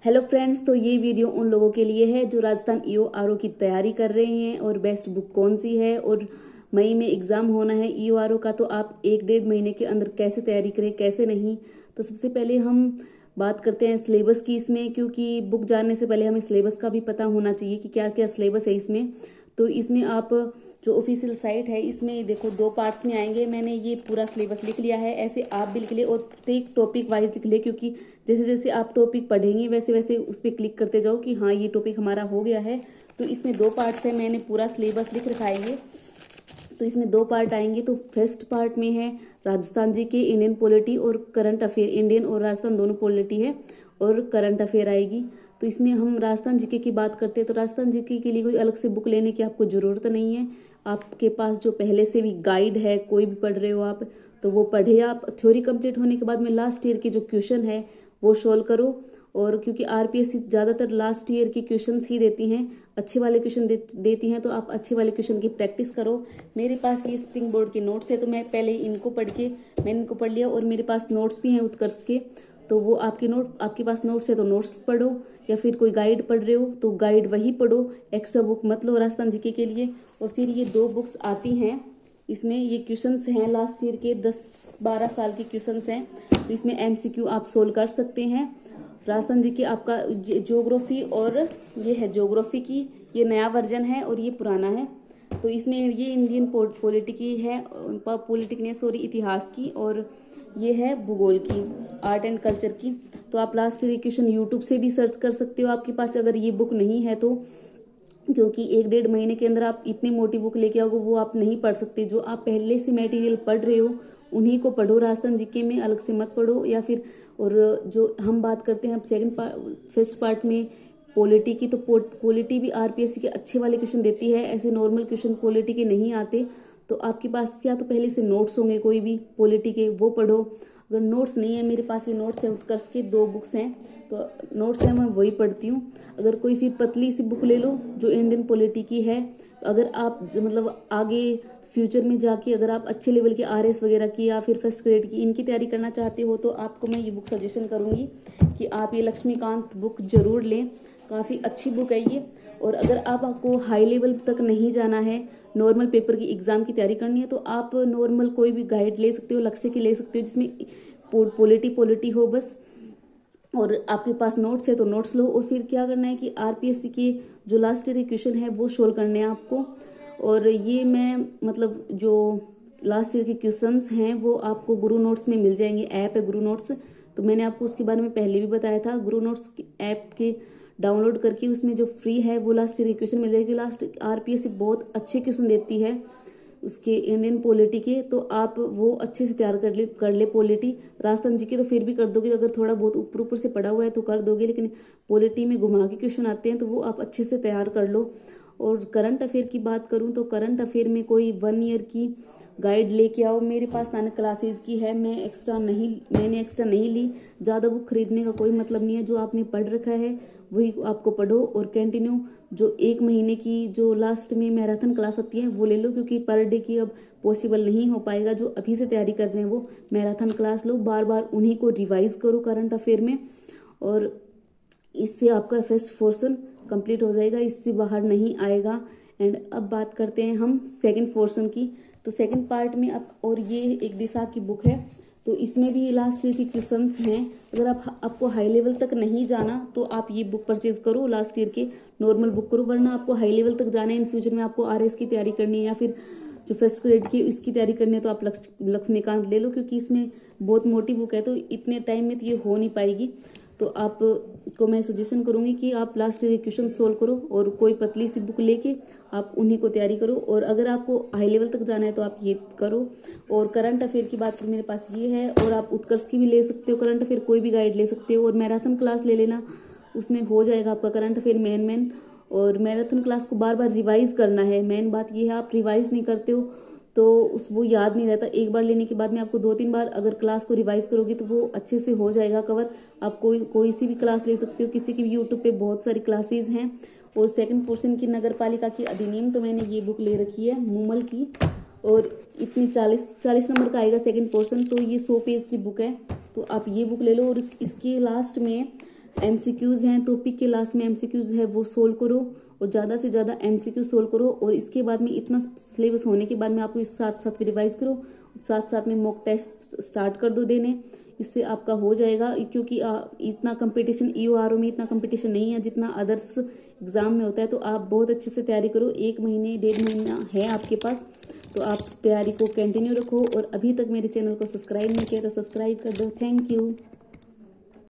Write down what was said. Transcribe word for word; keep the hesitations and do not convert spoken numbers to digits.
Hello friends, तो ये video उन लोगों के लिए है जो राजस्थान ईओ आरओ की तैयारी कर रहे हैं और बेस्ट बुक कौन सी है और मई में एग्जाम होना है ईओ आरओ का, तो आप एक डेढ़ महीने के अंदर कैसे तैयारी करें कैसे नहीं। तो सबसे पहले हम बात करते हैं सिलेबस की इसमें, क्योंकि बुक जानने से पहले हमें सिलेबस का भी पता होना चाहिए कि क्या क्या सिलेबस है इसमें। तो इसमें आप जो ऑफिशियल साइट है इसमें देखो दो पार्ट्स में आएंगे। मैंने ये पूरा सिलेबस लिख लिया है, ऐसे आप भी लिख ले और प्रत्येक टॉपिक वाइज लिख ले, क्योंकि जैसे जैसे आप टॉपिक पढ़ेंगे वैसे वैसे उस पर क्लिक करते जाओ कि हाँ ये टॉपिक हमारा हो गया है। तो इसमें दो पार्ट्स है, मैंने पूरा सिलेबस लिख रखा है ये। तो इसमें दो पार्ट आएंगे। तो फर्स्ट पार्ट में है Rajasthan G K Indian polity और करंट अफेयर, इंडियन और राजस्थान दोनों पॉलिटी है और करंट अफेयर आएगी। तो इसमें हम राजस्थान जीके की बात करते हैं तो राजस्थान जीके के लिए कोई अलग से बुक लेने की आपको जरूरत नहीं है। आपके पास जो पहले से भी गाइड है, कोई भी पढ़ रहे हो आप तो वो पढ़े आप। थ्योरी कंप्लीट होने के बाद में लास्ट ईयर के जो क्वेश्चन है वो सोल्व करो। और क्योंकि आरपीएससी ज्यादातर लास्ट ईयर के क्वेश्चंस ही देती हैं, अच्छे वाले क्वेश्चन दे, देती हैं, तो आप अच्छे वाले क्वेश्चन की प्रैक्टिस करो। मेरे पास ये स्प्रिंग बोर्ड के नोट्स है तो मैं पहले इनको पढ़ के मैंने इनको पढ़ लिया और मेरे पास नोट्स भी हैं उत्कर्ष के। तो वो आपके नोट आपके पास नोट्स है तो नोट्स पढ़ो, या फिर कोई गाइड पढ़ रहे हो तो गाइड वही पढ़ो, एक्स्ट्रा बुक मत लो राजस्थान जीके के लिए। और फिर ये दो बुक्स आती हैं, इसमें ये क्वेश्चंस हैं लास्ट ईयर के दस बारह साल के क्वेश्चंस हैं, तो इसमें एमसीक्यू आप सोल्व कर सकते हैं। राजस्थान जी के आपका ज्योग्राफी और ये है ज्योग्राफी की, ये नया वर्जन है और ये पुराना है। तो इसमें ये इंडियन पॉलिटी की है, पॉलिटिक ने सॉरी इतिहास की, और ये है भूगोल की, आर्ट एंड कल्चर की। तो आप लास्ट ईयर क्वेश्चन यूट्यूब से भी सर्च कर सकते हो आपके पास अगर ये बुक नहीं है तो, क्योंकि एक डेढ़ महीने के अंदर आप इतनी मोटी बुक लेके आओगे वो आप नहीं पढ़ सकते। जो आप पहले से मटेरियल पढ़ रहे हो उन्हीं को पढ़ो, राजस्थान जीके में अलग से मत पढ़ो। या फिर और जो हम बात करते हैं सेकंड पार्ट फर्स्ट पार्ट में पॉलिटी की, तो पॉलिटी भी आरपीएससी के अच्छे वाले क्वेश्चन देती है, ऐसे नॉर्मल क्वेश्चन पॉलिटी के नहीं आते। तो आपके पास या तो पहले से नोट्स होंगे कोई भी पॉलिटी के, वो पढ़ो। अगर नोट्स नहीं है, मेरे पास ये नोट्स है उत्कर्ष के, दो बुक्स हैं तो नोट्स है मैं वही पढ़ती हूँ। अगर कोई फिर पतली सी बुक ले लो जो इंडियन पॉलिटी की है। अगर आप मतलब आगे फ्यूचर में जाके अगर आप अच्छे लेवल के आरएस वगैरह की या फिर फर्स्ट ग्रेड की इनकी तैयारी करना चाहते हो तो आपको मैं ये बुक सजेशन करूंगी कि आप ये लक्ष्मीकांत बुक जरूर लें, काफ़ी अच्छी बुक है ये। और अगर आप आपको हाई लेवल तक नहीं जाना है, नॉर्मल पेपर की एग्जाम की तैयारी करनी है, तो आप नॉर्मल कोई भी गाइड ले सकते हो, लक्ष्य की ले सकते हो जिसमें पॉलिटी पॉलिटी हो बस, और आपके पास नोट्स है तो नोट्स लो। और फिर क्या करना है कि आरपीएससी के जो लास्ट ईयर के क्वेश्चन है वो सोल्व करने हैं आपको। और ये मैं मतलब जो लास्ट ईयर के क्वेश्चंस हैं वो आपको गुरु नोट्स में मिल जाएंगे, ऐप है गुरु नोट्स। तो मैंने आपको उसके बारे में पहले भी बताया था, गुरु नोट्स ऐप के डाउनलोड करके उसमें जो फ्री है वो लास्ट ईयर के क्वेश्चन मिल जाएगी। लास्ट आरपीएससी बहुत अच्छे क्वेश्चन देती है उसके इंडियन पॉलिटी के, तो आप वो अच्छे से तैयार कर ले कर ले पॉलिटी। राजस्थान जी के तो फिर भी कर दोगे, अगर थोड़ा बहुत ऊपर ऊपर से पढ़ा हुआ है तो कर दोगे, लेकिन पॉलिटी में घुमा के क्वेश्चन आते हैं तो वो आप अच्छे से तैयार कर लो। और करंट अफेयर की बात करूं तो करंट अफेयर में कोई वन ईयर की गाइड लेके आओ। मेरे पास अन क्लासेज की है, मैं एक्स्ट्रा नहीं मैंने एक्स्ट्रा नहीं ली। ज़्यादा बुक खरीदने का कोई मतलब नहीं है, जो आपने पढ़ रखा है वही आपको पढ़ो और कंटिन्यू जो एक महीने की जो लास्ट में मैराथन क्लास आती है वो ले लो, क्योंकि पर डे की अब पॉसिबल नहीं हो पाएगा। जो अभी से तैयारी कर रहे हैं वो मैराथन क्लास लो, बार बार उन्हीं को रिवाइज करो करंट अफेयर में, और इससे आपका फर्स्ट पोर्शन कंप्लीट हो जाएगा, इससे बाहर नहीं आएगा। एंड अब बात करते हैं हम सेकंड पोर्शन की। तो सेकंड पार्ट में अब, और ये एक दिशा की बुक है तो इसमें भी लास्ट ईयर के क्वेश्चंस हैं। अगर आप आपको हाई लेवल तक नहीं जाना तो आप ये बुक परचेज करो, लास्ट ईयर के नॉर्मल बुक करो, वरना आपको हाई लेवल तक जाना है, इन फ्यूचर में आपको आरएस की तैयारी करनी है या फिर जो फर्स्ट ग्रेड की इसकी तैयारी करनी है तो आप लक्ष्मीकांत ले लो, क्योंकि इसमें बहुत मोटी बुक है तो इतने टाइम में तो ये हो नहीं पाएगी। तो आप को मैं सजेशन करूंगी कि आप लास्ट ईयर क्वेश्चन सोल्व करो और कोई पतली सी बुक लेके आप उन्हीं को तैयारी करो। और अगर आपको हाई लेवल तक जाना है तो आप ये करो। और करंट अफेयर की बात करें मेरे पास ये है, और आप उत्कर्ष की भी ले सकते हो करंट अफेयर, कोई भी गाइड ले सकते हो। और मैराथन क्लास ले लेना, उसमें हो जाएगा आपका करंट अफेयर मेन मेन। और मैराथन क्लास को बार बार रिवाइज करना है, मेन बात ये है, आप रिवाइज नहीं करते हो तो उस वो याद नहीं रहता। एक बार लेने के बाद में आपको दो तीन बार अगर क्लास को रिवाइज करोगे तो वो अच्छे से हो जाएगा कवर। आप कोई कोई सी भी क्लास ले सकते हो, किसी की भी यूट्यूब पे बहुत सारी क्लासेस हैं। और सेकंड पोर्शन की नगर पालिका की अधिनियम, तो मैंने ये बुक ले रखी है मूमल की, और इतनी चालीस चालीस नंबर का आएगा सेकंड पोर्शन, तो ये सौ पेज की बुक है। तो आप ये बुक ले लो। और इस, इसके लास्ट में एमसीक्यूज हैं, टॉपिक के लास्ट में एमसीक्यूज है वो सोल्व करो और ज़्यादा से ज़्यादा एमसीक्यू सोल्व करो। और इसके बाद में इतना सिलेबस होने के बाद में आपको इस साथ साथ रिवाइज करो, साथ साथ में मॉक टेस्ट स्टार्ट कर दो देने, इससे आपका हो जाएगा। क्योंकि आ, इतना कंपटीशन ईओ आरओ में इतना कंपटीशन नहीं है जितना अदर्स एग्जाम में होता है। तो आप बहुत अच्छे से तैयारी करो, एक महीने डेढ़ महीना है आपके पास, तो आप तैयारी को कंटिन्यू रखो। और अभी तक मेरे चैनल को सब्सक्राइब नहीं किया तो सब्सक्राइब कर दो। Thank you.